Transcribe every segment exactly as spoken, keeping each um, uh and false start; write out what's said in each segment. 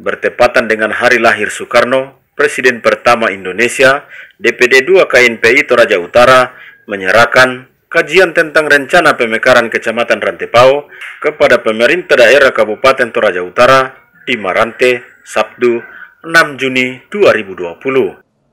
bertepatan dengan hari lahir Soekarno, Presiden pertama Indonesia, D P D dua K N P I Toraja Utara menyerahkan kajian tentang rencana pemekaran Kecamatan Rantepao kepada pemerintah daerah Kabupaten Toraja Utara di Marante, Sabtu enam Juni dua ribu dua puluh.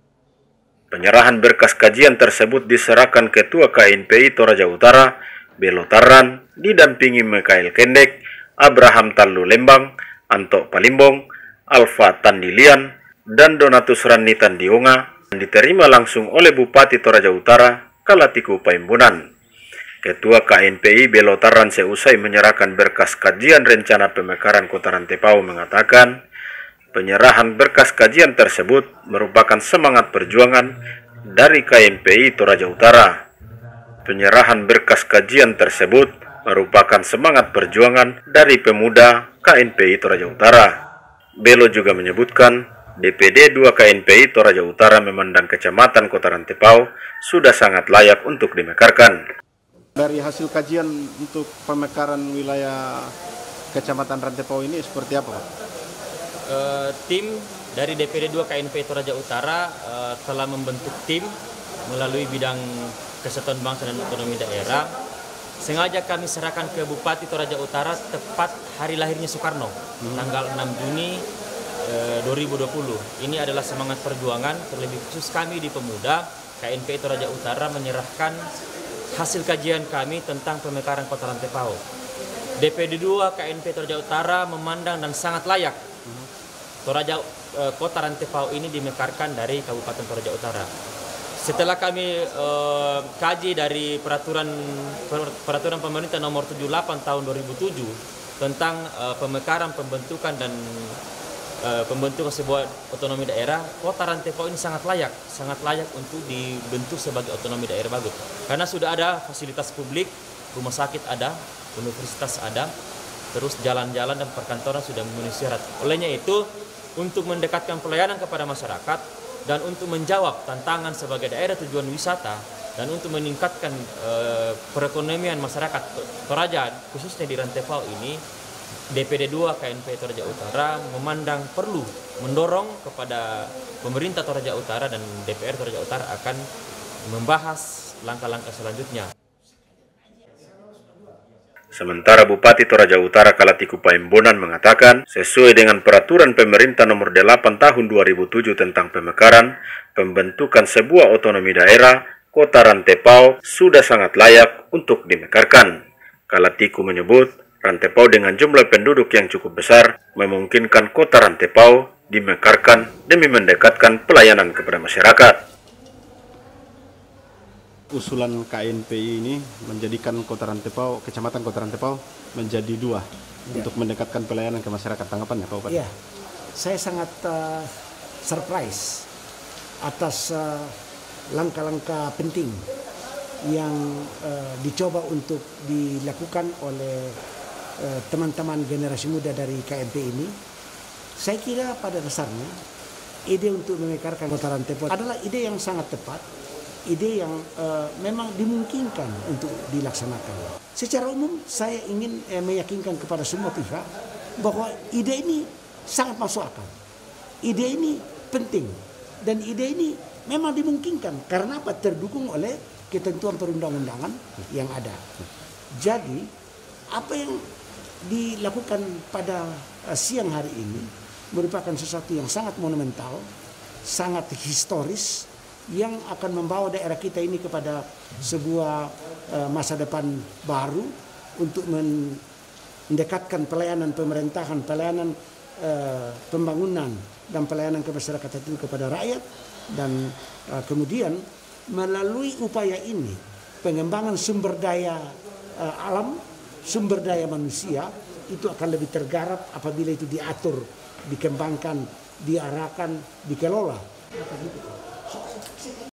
Penyerahan berkas kajian tersebut diserahkan Ketua K N P I Toraja Utara, Belo Tarran, didampingi Mikael Kendek, Abraham Tallu Lembang, Anto Palimbong, Alfa Tandilian, dan Donatus Rani Tandionga, dan diterima langsung oleh Bupati Toraja Utara, Kalatiku Paimbunan. Ketua K N P I Belo Tarran seusai menyerahkan berkas kajian rencana pemekaran Kota Rantepao mengatakan, penyerahan berkas kajian tersebut merupakan semangat perjuangan dari K N P I Toraja Utara. Penyerahan berkas kajian tersebut merupakan semangat perjuangan dari pemuda K N P I Toraja Utara. Belo juga menyebutkan, D P D dua K N P I Toraja Utara memandang Kecamatan Kota Rantepao sudah sangat layak untuk dimekarkan. Dari hasil kajian untuk pemekaran wilayah Kecamatan Rantepao ini seperti apa, Pak? Uh, tim dari D P D dua K N P I Toraja Utara uh, telah membentuk tim melalui bidang kesatuan bangsa dan otonomi daerah. Sengaja kami serahkan ke Bupati Toraja Utara tepat hari lahirnya Soekarno, hmm. tanggal enam Juni uh, dua ribu dua puluh. Ini adalah semangat perjuangan, terlebih khusus kami di Pemuda K N P I Toraja Utara menyerahkan hasil kajian kami tentang pemekaran Kota Rantepao. D P D dua K N P I Toraja Utara memandang dan sangat layak Toraja eh, Kota Rantepao ini dimekarkan dari Kabupaten Toraja Utara. Setelah kami eh, kaji dari peraturan peraturan pemerintah nomor tujuh puluh delapan tahun dua ribu tujuh tentang eh, pemekaran, pembentukan dan eh, pembentukan sebuah otonomi daerah, Kota Rantepao ini sangat layak, sangat layak untuk dibentuk sebagai otonomi daerah baru. Karena sudah ada fasilitas publik, rumah sakit ada, universitas ada, terus jalan-jalan dan perkantoran sudah memenuhi syarat. Olehnya itu, untuk mendekatkan pelayanan kepada masyarakat dan untuk menjawab tantangan sebagai daerah tujuan wisata dan untuk meningkatkan e, perekonomian masyarakat Toraja, khususnya di Rantepao ini, D P D dua K N P I Toraja Utara memandang perlu mendorong kepada pemerintah Toraja Utara dan D P R Toraja Utara akan membahas langkah-langkah selanjutnya. Sementara Bupati Toraja Utara Kalatiku Paimbunan mengatakan, sesuai dengan peraturan pemerintah nomor delapan tahun dua ribu tujuh tentang pemekaran, pembentukan sebuah otonomi daerah, Kota Rantepao sudah sangat layak untuk dimekarkan. Kalatiku menyebut, Rantepao dengan jumlah penduduk yang cukup besar memungkinkan Kota Rantepao dimekarkan demi mendekatkan pelayanan kepada masyarakat. Usulan K N P I ini menjadikan Kota Rantepao, Kecamatan Kota Rantepao menjadi dua ya, untuk mendekatkan pelayanan ke masyarakat. Tanggapannya, Pak Bupati? Iya, saya sangat uh, surprise atas langkah-langkah uh, penting yang uh, dicoba untuk dilakukan oleh teman-teman uh, generasi muda dari K N P I ini. Saya kira pada dasarnya ide untuk memekarkan Kota Rantepao adalah ide yang sangat tepat, ide yang uh, memang dimungkinkan untuk dilaksanakan. Secara umum saya ingin eh, meyakinkan kepada semua pihak bahwa ide ini sangat masuk akal. Ide ini penting dan ide ini memang dimungkinkan karena apa? Terdukung oleh ketentuan perundang-undangan yang ada. Jadi apa yang dilakukan pada uh, siang hari ini merupakan sesuatu yang sangat monumental, sangat historis, yang akan membawa daerah kita ini kepada sebuah uh, masa depan baru untuk mendekatkan pelayanan pemerintahan, pelayanan uh, pembangunan dan pelayanan ke masyarakat itu kepada rakyat. Dan uh, kemudian melalui upaya ini pengembangan sumber daya uh, alam, sumber daya manusia itu akan lebih tergarap apabila itu diatur, dikembangkan, diarahkan, dikelola.